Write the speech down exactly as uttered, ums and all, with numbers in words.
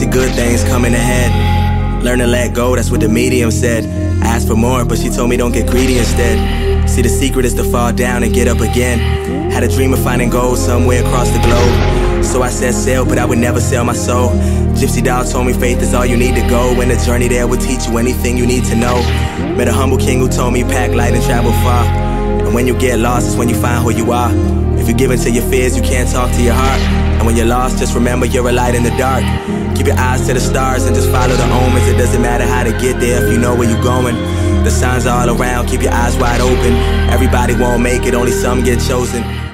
good things coming ahead. Learn to let go, that's what the medium said. Asked for more, but she told me don't get greedy instead. See, the secret is to fall down and get up again. Had a dream of finding gold somewhere across the globe. So I said sail, but I would never sell my soul. Gypsy doll told me faith is all you need to go, and the journey there will teach you anything you need to know. Met a humble king who told me pack light and travel far. And when you get lost, it's when you find who you are. If you give in to your fears, you can't talk to your heart. And when you're lost, just remember you're a light in the dark. Keep your eyes to the stars and just follow the omens. It doesn't matter how to get there if you know where you're going. The signs are all around, keep your eyes wide open. Everybody won't make it, only some get chosen.